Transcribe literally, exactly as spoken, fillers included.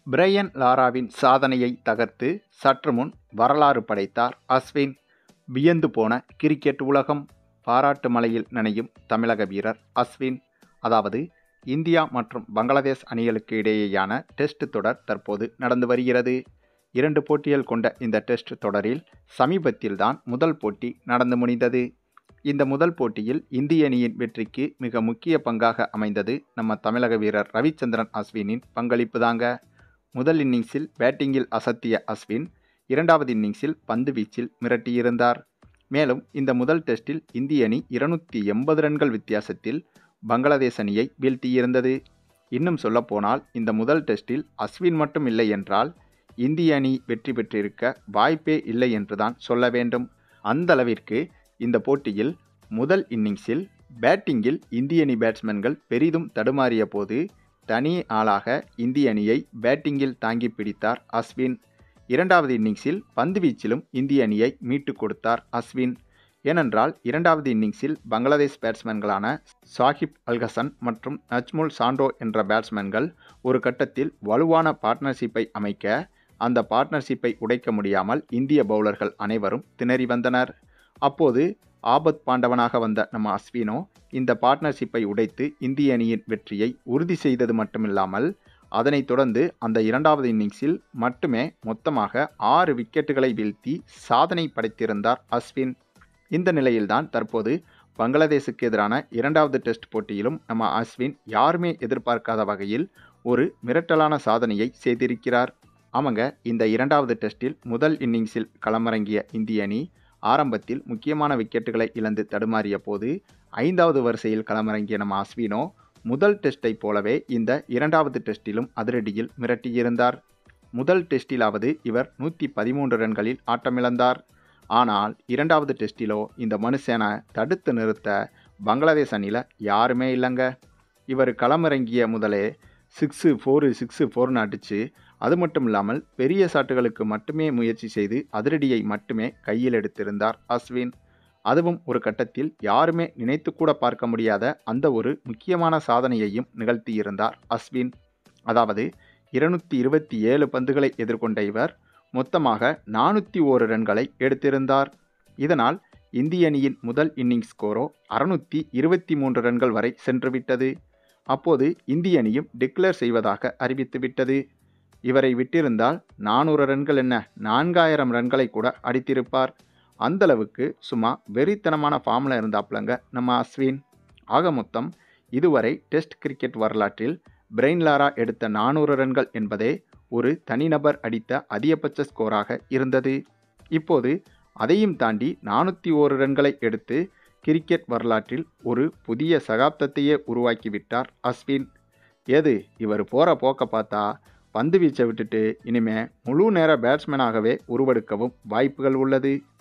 Brian லாராவின் சாதனையை தகர்த்து சற்று முன் வரலாறு படைத்தார் அஸ்வின். வியந்து போன கிரிக்கெட் உலகம். பாராட்டு மழையில் நனையும் தமிழக வீரர் அஸ்வின். அதாவது இந்தியா மற்றும் பங்களாதேஷ் அணிகளுக்கு இடையேயான டெஸ்ட் தொடர் தற்போது நடந்து வருகிறது. இரண்டு போட்டிகள் கொண்ட இந்த டெஸ்ட் தொடரில் சமீபத்தில்தான் முதல் போட்டி நடந்து முடிந்தது. இந்த முதல் போட்டியில் இந்திய அணியின் வெற்றிக்கு மிக முக்கிய பங்காக அமைந்தது நம்ம தமிழக வீரர் ரவிச்சந்திரன் அஸ்வினின் பங்களிப்பு தாங்க. முதல் இன்னிங்ஸில் பேட்டிங்கில் அசத்திய அஸ்வின் இரண்டாவது இன்னிங்ஸில் பந்து வீச்சில் மிரட்டியிருந்தார். மேலும் இந்த முதல் டெஸ்டில் இந்திய அணி இருநூற்றி எண்பது ரன்கள் வித்தியாசத்தில் பங்களாதேஷ் அணியை வீழ்த்தியிருந்தது. இன்னும் சொல்லப்போனால் இந்த முதல் டெஸ்டில் அஸ்வின் மட்டும் இல்லை என்றால் இந்திய அணி வெற்றி பெற்றிருக்க வாய்ப்பே இல்லை என்றுதான் சொல்ல வேண்டும். அந்த அளவிற்கு இந்த போட்டியில் முதல் இன்னிங்ஸில் பேட்டிங்கில் இந்திய அணி பேட்ஸ்மேன்கள் பெரிதும் தடுமாறிய போது தனி ஆளாக இந்திய அணியை பேட்டிங்கில் தாங்கி பிடித்தார் அஸ்வின். இரண்டாவது இன்னிங்ஸில் பந்து வீச்சிலும் இந்திய அணியை மீட்டு கொடுத்தார் அஸ்வின். ஏனென்றால் இரண்டாவது இன்னிங்ஸில் பங்களாதேஷ் பேட்ஸ்மேன்களான சாகிப் அல்ஹசன் மற்றும் நஜ்முல் சாண்டோ என்ற பேட்ஸ்மேன்கள் ஒரு கட்டத்தில் வலுவான பார்ட்னர்ஷிப்பை அமைக்க அந்த பார்ட்னர்ஷிப்பை உடைக்க முடியாமல் இந்திய பவுலர்கள் அனைவரும் திணறி வந்தனர். அப்போது ஆபத் பாண்டவனாக வந்த நம்ம அஸ்வினோ இந்த பார்ட்னர்ஷிப்பை உடைத்து இந்திய அணியின் வெற்றியை உறுதி செய்தது மட்டுமில்லாமல் அதனைத் தொடர்ந்து அந்த இரண்டாவது இன்னிங்ஸில் மட்டுமே மொத்தமாக ஆறு விக்கெட்டுகளை வீழ்த்தி சாதனை படைத்திருந்தார் அஸ்வின். இந்த நிலையில்தான் தற்போது பங்களாதேஷுக்கு எதிரான இரண்டாவது டெஸ்ட் போட்டியிலும் நம்ம அஸ்வின் யாருமே எதிர்பார்க்காத வகையில் ஒரு மிரட்டலான சாதனையை செய்திருக்கிறார். அவங்க இந்த இரண்டாவது டெஸ்டில் முதல் இன்னிங்ஸில் களமிறங்கிய இந்திய அணி ஆரம்பத்தில் முக்கியமான விக்கெட்டுகளை இழந்து தடுமாறிய போது ஐந்தாவது வரிசையில் களமிறங்கிய நம்ம அஸ்வினோ முதல் டெஸ்டை போலவே இந்த இரண்டாவது டெஸ்டிலும் அதிரடியில் மிரட்டியிருந்தார். முதல் டெஸ்டிலாவது இவர் நூற்றி பதிமூன்று ரன்களில் ஆட்டமிழந்தார். ஆனால் இரண்டாவது டெஸ்டிலோ இந்த மனுஷனை தடுத்து நிறுத்த பங்களாதேஷ் அணியில் யாருமே இல்லைங்க. இவர் களமிறங்கிய முதலே சிக்ஸு ஃபோரு சிக்ஸு ஃபோர்னு அடித்து அது மட்டும் இல்லாமல் பெரிய ஷாட்டுகளுக்கு மட்டுமே முயற்சி செய்து அதிரடியை மட்டுமே கையில் எடுத்திருந்தார் அஸ்வின். அதுவும் ஒரு கட்டத்தில் யாருமே நினைத்து கூட பார்க்க முடியாத அந்த ஒரு முக்கியமான சாதனையையும் நிகழ்த்தியிருந்தார் அஸ்வின். அதாவது இருநூற்றி இருபத்தி ஏழு பந்துகளை எதிர்கொண்ட இவர் மொத்தமாக நானூற்றி ஓரு ரன்களை எடுத்திருந்தார். இதனால் இந்திய அணியின் முதல் இன்னிங்ஸ் ஸ்கோரோ அறுநூற்றி இருபத்தி மூன்று ரன்கள் வரை சென்றுவிட்டது. அப்போது இந்திய அணியும் டிக்ளேர் செய்வதாக அறிவித்துவிட்டது. இவரை விட்டிருந்தால் நானூறு ரன்கள் என்ன நான்காயிரம் ரன்களை கூட அடித்திருப்பார். அந்தளவுக்கு சும்மா வெறித்தனமான ஃபார்மில் இருந்தாப்லங்க நம்ம அஸ்வின். ஆக மொத்தம் இதுவரை டெஸ்ட் கிரிக்கெட் வரலாற்றில் பிரையன் லாரா எடுத்த நானூறு ரன்கள் என்பதே ஒரு தனிநபர் அடித்த அதிகபட்ச ஸ்கோராக இருந்தது. இப்போது அதையும் தாண்டி நானூற்றி ஓரு ரன்களை எடுத்து கிரிக்கெட் வரலாற்றில் ஒரு புதிய சகாப்தத்தையே உருவாக்கிவிட்டார் அஸ்வின். எது இவர் போகிற போக்க பார்த்தா பந்து வீச்சை விட்டுட்டு இனிமே முழு நேர பேட்ஸ்மேனாகவே உருவெடுக்கவும் வாய்ப்புகள் உள்ளது.